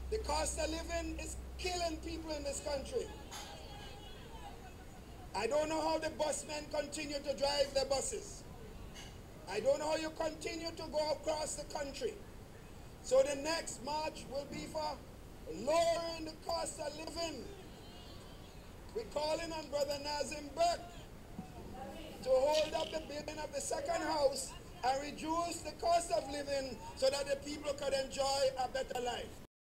The cost of living is killing people in this country. I don't know how the busmen continue to drive their buses. I don't know how you continue to go across the country. So the next march will be for lowering the cost of living. We're calling on Brother Nazim Burke to hold up the building of the second house and reduce the cost of living so that the people could enjoy a better life.